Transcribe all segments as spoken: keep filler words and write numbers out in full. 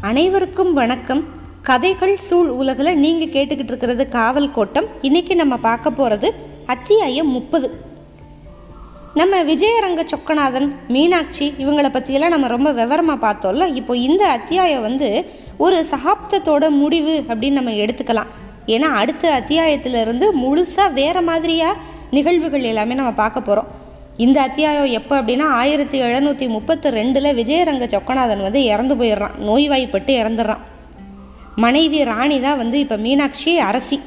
அனைவருக்கும் வணக்கம். கதைகள் சூழ் உலகில் நீங்கள் கேட்டுக்கிட்டு இருக்கிறது காவல் கோட்டம். இன்றைக்கி நம்ம பார்க்க போகிறது அத்தியாயம் முப்பது. நம்ம விஜயரங்க சொக்கநாதன், மீனாட்சி இவங்களை பற்றியெல்லாம் நம்ம ரொம்ப விவரமாக பார்த்தோம்ல. இப்போ இந்த அத்தியாயம் வந்து ஒரு சகாப்தத்தோட முடிவு அப்படின்னு நம்ம எடுத்துக்கலாம். ஏன்னா அடுத்த அத்தியாயத்திலிருந்து முழுசாக வேறு மாதிரியாக நிகழ்வுகள் எல்லாமே நம்ம பார்க்க போகிறோம். இந்த அத்தியாயம் எப்போ அப்படின்னா ஆயிரத்தி எழுநூற்றி முப்பத்தி ரெண்டில் விஜயரங்க சொக்கநாதன் வந்து இறந்து போயிடுறான். நோய்வாய்ப்பட்டு இறந்துடுறான். மனைவி ராணி தான் வந்து இப்போ மீனாட்சி அரசி.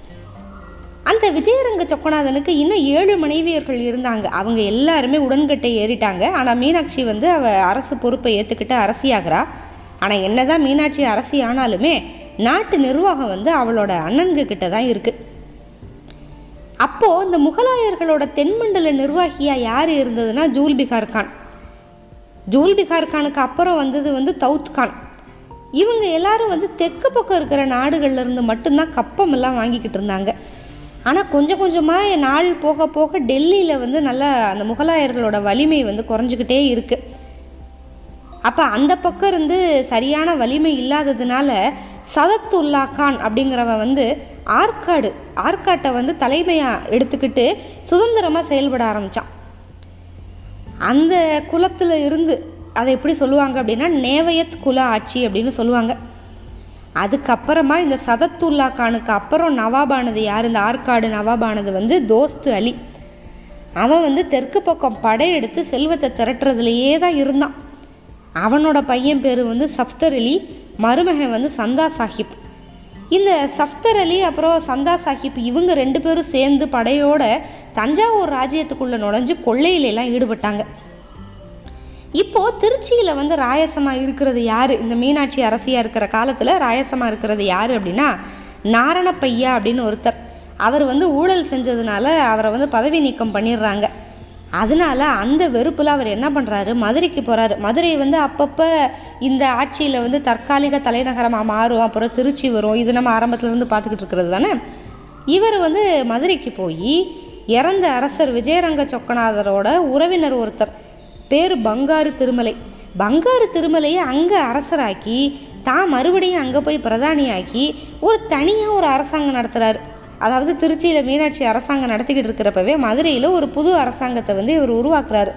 அந்த விஜயரங்க சொக்கநாதனுக்கு இன்னும் ஏழு மனைவியர்கள் இருந்தாங்க. அவங்க எல்லாருமே உடன்கட்டை ஏறிட்டாங்க. ஆனால் மீனாட்சி வந்து அவள் அரசு பொறுப்பை ஏற்றுக்கிட்டு அரசியாகிறா. ஆனால் என்ன தான் மீனாட்சி அரசி ஆனாலுமே நாட்டு நிர்வாகம் வந்து அவளோட அண்ணன்க கிட்ட தான் இருக்குது. அப்போது இந்த முகலாயர்களோட தென்மண்டல நிர்வாகியாக யார் இருந்ததுன்னா ஜூல்பிகார் கான். ஜூல்பிகார் கானுக்கு அப்புறம் வந்தது வந்து தௌத் கான். இவங்க எல்லாரும் வந்து தெற்கு பக்கம் இருக்கிற நாடுகள்லேருந்து மட்டும்தான் கப்பமெல்லாம் வாங்கிக்கிட்டு இருந்தாங்க. ஆனால் கொஞ்சம் கொஞ்சமாக நாள் போக போக டெல்லியில் வந்து நல்லா அந்த முகலாயர்களோட வலிமை வந்து குறைஞ்சிக்கிட்டே இருக்குது. அப்போ அந்த பக்கம் இருந்து சரியான வலிமை இல்லாததுனால சதத்துல்லா கான் அப்படிங்கிறவன் வந்து ஆற்காடு ஆற்காட்டை வந்து தலைமையாக எடுத்துக்கிட்டு சுதந்திரமாக செயல்பட ஆரம்பித்தான். அந்த குலத்தில் இருந்து அதை எப்படி சொல்லுவாங்க அப்படின்னா நேவயத் குல ஆட்சி அப்படின்னு சொல்லுவாங்க. அதுக்கப்புறமா இந்த சதத்துல்லா கானுக்கு அப்புறம் நவாபானது யார்? இந்த ஆற்காடு நவாபானது வந்து தோஸ்து அலி. அவன் வந்து தெற்கு பக்கம் படையெடுத்து செல்வத்தை திரட்டுறதுலையே தான் இருந்தான். அவனோட பையன் பேர் வந்து சஃப்தர் அலி, மருமகன் வந்து சந்தா சாஹிப். இந்த சஃப்தர் அலி அப்புறம் சந்தா சாஹிப் இவங்க ரெண்டு பேரும் சேர்ந்து படையோட தஞ்சாவூர் ராஜ்யத்துக்குள்ளே நுழைஞ்சு கொள்ளையிலெல்லாம் ஈடுபட்டாங்க. இப்போது திருச்சியில் வந்து ராயசமாக இருக்கிறது யார்? இந்த மீனாட்சி அரசியாக இருக்கிற காலத்தில் ராயசமாக இருக்கிறது யார் அப்படின்னா நாரணப்பையா அப்படின்னு ஒருத்தர். அவர் வந்து ஊழல் செஞ்சதுனால அவரை வந்து பதவி நீக்கம் பண்ணிடுறாங்க. அதனால் அந்த வெறுப்பில் அவர் என்ன பண்ணுறாரு, மதுரைக்கு போகிறாரு. மதுரை வந்து அப்பப்போ இந்த ஆட்சியில் வந்து தற்காலிக தலைநகரமாக மாறும், அப்புறம் திருச்சி வரும். இது நம்ம ஆரம்பத்துலேருந்து பார்த்துக்கிட்டு இருக்கிறது தானே. இவர் வந்து மதுரைக்கு போய் இறந்த அரசர் விஜயரங்க சொக்கநாதரோட உறவினர் ஒருத்தர் பேர் பங்காரு திருமலை. பங்காரு திருமலையை அங்கே அரசராக்கி தான் மறுபடியும் அங்கே போய் பிரதானியாக்கி ஒரு தனியாக ஒரு அரசாங்கம் நடத்துகிறாரு. அதாவது திருச்சியில் மீனாட்சி அரசாங்கம் நடத்திக்கிட்டு இருக்கிறப்பவே மதுரையில் ஒரு புது அரசாங்கத்தை வந்து இவர் உருவாக்குறாரு.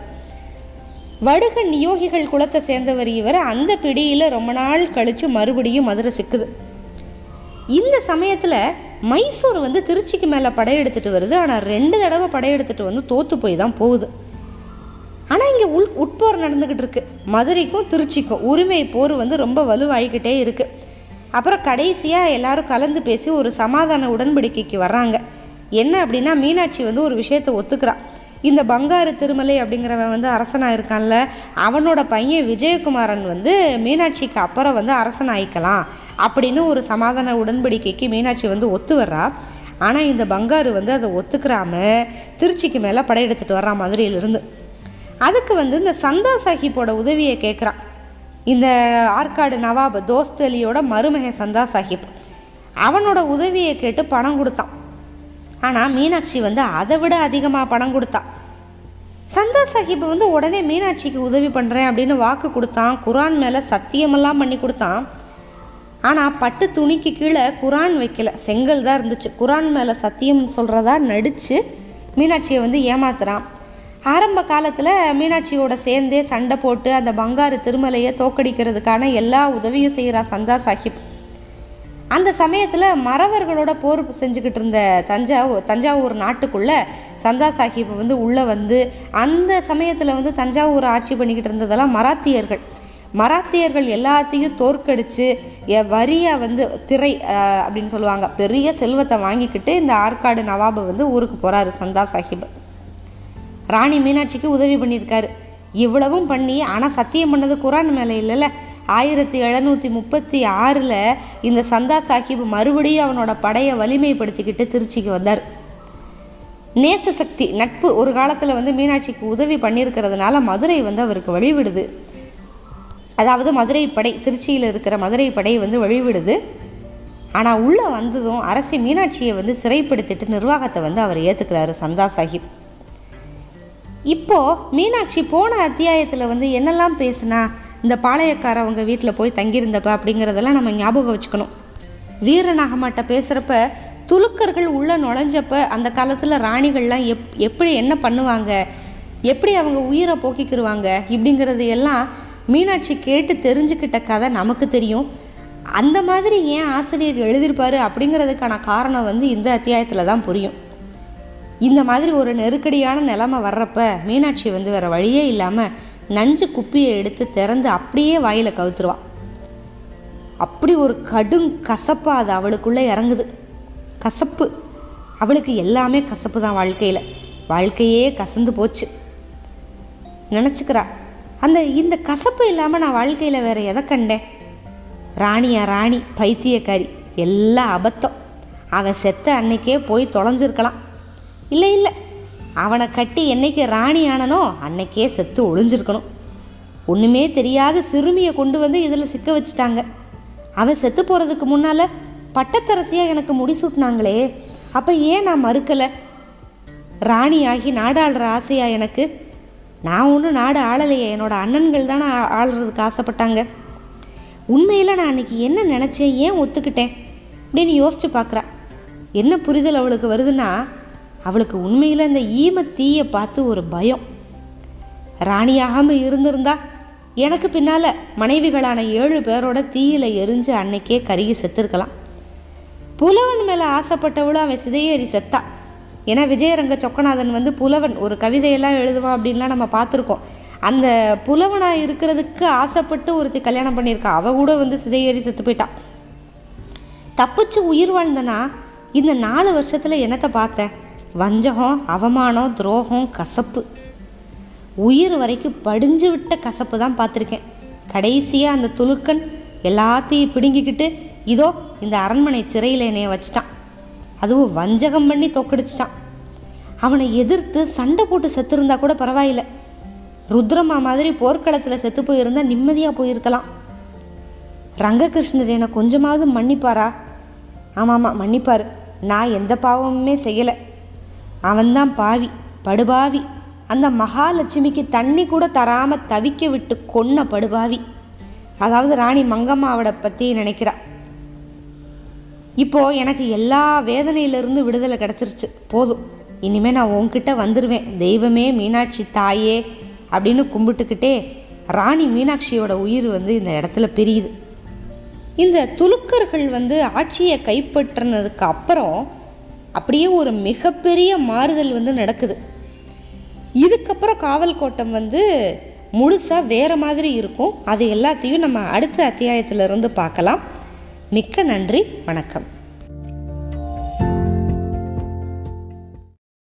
வடுக நியோகிகள் குலத்தை சேர்ந்தவர் இவர். அந்த பிடியில் ரொம்ப நாள் கழித்து மறுபடியும் மதுரை சிக்குது. இந்த சமயத்தில் மைசூர் வந்து திருச்சிக்கு மேலே படையெடுத்துட்டு வருது. ஆனால் ரெண்டு தடவை படையெடுத்துட்டு வந்து தோற்று போய் தான் போகுது. ஆனால் இங்கே உள் உட்போர் நடந்துக்கிட்டு இருக்கு. மதுரைக்கும் திருச்சிக்கும் உரிமை போர் வந்து ரொம்ப வலுவாகிக்கிட்டே இருக்குது. அப்புறம் கடைசியாக எல்லாரும் கலந்து பேசி ஒரு சமாதான உடன்படிக்கைக்கு வர்றாங்க. என்ன அப்படின்னா மீனாட்சி வந்து ஒரு விஷயத்தை ஒத்துக்கிறா. இந்த பங்காரு திருமலை அப்படிங்கிறவன் வந்து அரசனாக இருக்கான்ல, அவனோட பையன் விஜயகுமாரன் வந்து மீனாட்சிக்கு அப்புறம் வந்து அரசனாயிக்கலாம் அப்படின்னு ஒரு சமாதான உடன்படிக்கைக்கு மீனாட்சி வந்து ஒத்து வர்றா. ஆனால் இந்த பங்காரு வந்து அதை ஒத்துக்கிறாம திருச்சிக்கு மேலே படையெடுத்துட்டு வர்றான் மதுரையிலிருந்து. அதுக்கு வந்து இந்த சந்தா சாஹிப்போட உதவியை கேட்குறான். இந்த ஆற்காடு நவாப் தோஸ்த் அலியோட மருமகன் சந்தா சாஹிப் அவனோட உதவியை கேட்டு பணம் கொடுத்தான். ஆனால் மீனாட்சி வந்து அதை விட அதிகமாக பணம் கொடுத்தா. சந்தா சாஹிப் வந்து உடனே மீனாட்சிக்கு உதவி பண்ணுறேன் அப்படின்னு வாக்கு கொடுத்தான். குரான் மேலே சத்தியமெல்லாம் பண்ணி கொடுத்தான். ஆனால் பட்டு துணிக்கு கீழே குரான் வைக்கல, செங்கல் தான் இருந்துச்சு. குரான் மேலே சத்தியம் சொல்கிறதா நடித்து மீனாட்சியை வந்து ஏமாத்துறான். ஆரம்ப காலத்தில் மீனாட்சியோட சேர்ந்தே சண்டை போட்டு அந்த பங்காரு திருமலையை தோக்கடிக்கிறதுக்கான எல்லா உதவியும் செய்கிறா சந்தா சாஹிப். அந்த சமயத்தில் மறவர்களோட போர் செஞ்சுக்கிட்டு இருந்த தஞ்சாவூர் தஞ்சாவூர் நாட்டுக்குள்ளே சந்தா சாஹிப் வந்து உள்ளே வந்து அந்த சமயத்தில் வந்து தஞ்சாவூர் ஆட்சி பண்ணிக்கிட்டு இருந்ததெல்லாம் மராத்தியர்கள். மராத்தியர்கள் எல்லாத்தையும் தோற்கடித்து வரியாக வந்து திரை அப்படின்னு சொல்லுவாங்க, பெரிய செல்வத்தை வாங்கிக்கிட்டு இந்த ஆற்காடு நவாபை வந்து ஊருக்கு போகிறாரு சந்தா சாஹிப். ராணி மீனாட்சிக்கு உதவி பண்ணியிருக்காரு. இவ்வளவும் பண்ணி ஆனால் சத்தியம் பண்ணது குரான் மேலே இல்லைல்ல. ஆயிரத்தி எழுநூற்றி முப்பத்தி ஆறில் இந்த சந்தா சாஹிப் மறுபடியும் அவனோட படையை வலிமைப்படுத்திக்கிட்டு திருச்சிக்கு வந்தார். நேச சக்தி நட்பு ஒரு காலத்தில் வந்து மீனாட்சிக்கு உதவி பண்ணியிருக்கிறதுனால மதுரை வந்து அவருக்கு வழிவிடுது. அதாவது மதுரை படை, திருச்சியில் இருக்கிற மதுரை படை வந்து வழிவிடுது. ஆனால் உள்ளே வந்ததும் அரசி மீனாட்சியை வந்து சிறைப்படுத்திட்டு நிர்வாகத்தை வந்து அவர் ஏற்றுக்கிறாரு சந்தா சாஹிப். இப்போது மீனாட்சி போன அத்தியாயத்தில் வந்து என்னெல்லாம் பேசுனா இந்த பாளையக்காரவங்க வீட்டில் போய் தங்கியிருந்தப்ப அப்படிங்கிறதெல்லாம் நம்ம ஞாபகம் வச்சுக்கணும். வீரநாகமாட்ட பேசுகிறப்ப துலுக்கர்கள் உள்ளே நுழைஞ்சப்ப அந்த காலத்தில் ராணிகள்லாம் எப் எப்படி என்ன பண்ணுவாங்க, எப்படி அவங்க உயிரை போக்கிக்கிடுவாங்க இப்படிங்கிறது எல்லாம் மீனாட்சி கேட்டு தெரிஞ்சுக்கிட்ட கதை நமக்கு தெரியும். அந்த மாதிரி ஏன் ஆசிரியர் எழுதியிருப்பார் அப்படிங்கிறதுக்கான காரணம் வந்து இந்த அத்தியாயத்தில் தான் புரியும். இந்த மாதிரி ஒரு நெருக்கடியான நிலைமை வர்றப்ப மீனாட்சி வந்து வேறு வழியே இல்லாமல் நஞ்சு குப்பியை எடுத்து திறந்து அப்படியே வாயில் கவுத்துருவாள். அப்படி ஒரு கடும் கசப்பாக அது அவளுக்குள்ளே இறங்குது. கசப்பு, அவளுக்கு எல்லாமே கசப்பு தான் வாழ்க்கையில். வாழ்க்கையே கசந்து போச்சு நினச்சிக்கிறா. அந்த இந்த கசப்பு இல்லாமல் நான் வாழ்க்கையில் வேறு எதை கண்டேன்? ராணியா ராணி, பைத்தியக்காரி, எல்லாம் அபத்தம். அவன் செத்த அன்னைக்கே போய் தொலைஞ்சிருக்கலாம். இல்லை இல்லை, அவனை கட்டி என்னைக்கு ராணி ஆனனோ அன்னைக்கே செத்து ஒழிஞ்சிருக்கணும். ஒன்றுமே தெரியாத சிறுமியை கொண்டு வந்து இதில் சிக்க வச்சுட்டாங்க. அவன் செத்து போகிறதுக்கு முன்னால் பட்டத்தரசியாக எனக்கு முடிசூட்டினாங்களே, அப்போ ஏன் நான் மறுக்கலை? ராணியாகி நாடாளுற ஆசையா எனக்கு? நான் ஒன்றும் நாடு ஆளலையே, என்னோடய அண்ணன்கள் தானே ஆளுறதுக்கு ஆசைப்பட்டாங்க. உண்மையில் நான் அன்றைக்கி என்ன நினச்சேன், ஏன் ஒத்துக்கிட்டேன் அப்படின்னு யோசித்து பார்க்குறா. என்ன புரிதல் அவளுக்கு வருதுன்னா, அவளுக்கு உண்மையில் அந்த ஈம தீயை பார்த்து ஒரு பயம். ராணியாகாமல் இருந்திருந்தா எனக்கு பின்னால் மனைவிகளான ஏழு பேரோட தீயில எரிஞ்சு அன்னைக்கே கருகி செத்துருக்கலாம். புலவன் மேலே ஆசைப்பட்டவளும் அவன் சிதையேறி செத்தா. ஏன்னா விஜயரங்க சொக்கநாதன் வந்து புலவன், ஒரு கவிதையெல்லாம் எழுதுவான் அப்படின்லாம் நம்ம பார்த்துருக்கோம். அந்த புலவனாக இருக்கிறதுக்கு ஆசைப்பட்டு ஒருத்தி கல்யாணம் பண்ணியிருக்கா. அவ கூட வந்து சிதையேறி செத்து போயிட்டான். தப்பிச்சு உயிர் வாழ்ந்தனா இந்த நாலு வருஷத்தில் என்னத்தை பார்த்தேன்? வஞ்சகம், அவமானம், துரோகம், கசப்பு, உயிர் வரைக்கும் படிஞ்சு விட்ட கசப்பு தான் பார்த்துருக்கேன். கடைசியாக அந்த துலுக்கன் எல்லாத்தையும் பிடுங்கிக்கிட்டு இதோ இந்த அரண்மனை சிறையில் என்னைய வச்சிட்டான். அதுவும் வஞ்சகம் பண்ணி தோக்கடிச்சிட்டான். அவனை எதிர்த்து சண்டை போட்டு செத்துருந்தா கூட பரவாயில்லை. ருத்ரமா மாதிரி போர்க்களத்தில் செத்து போயிருந்தால் நிம்மதியாக போயிருக்கலாம். ரங்ககிருஷ்ணர் என்னை கொஞ்சமாவது மன்னிப்பாரா? ஆமாம்மா மன்னிப்பார். நான் எந்த பாவமுமே செய்யலை. அவன்தான் பாவி, படுபாவி. அந்த மகாலட்சுமிக்கு தண்ணி கூட தராமல் தவிக்க விட்டு கொன்ன படுபாவி. அதாவது ராணி மங்கம்மாவோட பற்றி நினைக்கிறா. இப்போது எனக்கு எல்லா வேதனையிலிருந்து விடுதலை கிடச்சிருச்சு. போதும், இனிமேல் நான் உன்கிட்ட வந்துடுவேன் தெய்வமே, மீனாட்சி தாயே அப்படின்னு கும்பிட்டுக்கிட்டே ராணி மீனாட்சியோட உயிர் வந்து இந்த இடத்துல பிரியுது. இந்த துலுக்கர்கள் வந்து ஆட்சியை கைப்பற்றினதுக்கு அப்புறம் அப்படியே ஒரு மிகப்பெரிய மாறுதல் வந்து நடக்குது. இதுக்கப்புறம் காவல் கோட்டம் வந்து முழுசாக வேறு மாதிரி இருக்கும். அது எல்லாத்தையும் நம்ம அடுத்த அத்தியாயத்திலிருந்து பார்க்கலாம். மிக்க நன்றி, வணக்கம்.